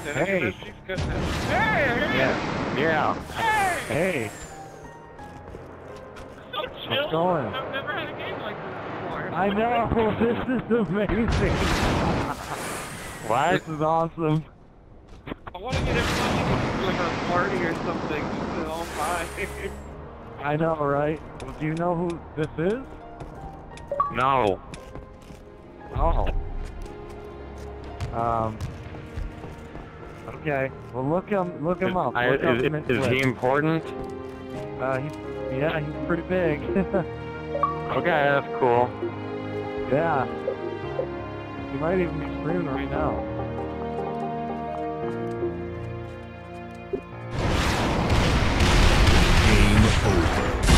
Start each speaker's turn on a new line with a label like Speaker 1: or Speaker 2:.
Speaker 1: Hey.
Speaker 2: Hey!
Speaker 1: Yeah.
Speaker 2: Hey!
Speaker 1: Hey.
Speaker 2: So chill.
Speaker 1: What's going?
Speaker 2: I've never had a game like this before.
Speaker 1: I know. This is amazing.
Speaker 3: What?
Speaker 1: This is awesome.
Speaker 2: I want to get everybody to like a party or something. Just all fine.
Speaker 1: I know, right? Well, do you know who this is?
Speaker 3: No.
Speaker 1: Oh. Okay. Well, look him up. Look up
Speaker 3: Is he
Speaker 1: Blitz.
Speaker 3: important?
Speaker 1: Yeah, he's pretty big.
Speaker 3: Okay, that's cool.
Speaker 1: Yeah. He might even be streaming right now.
Speaker 4: Game over.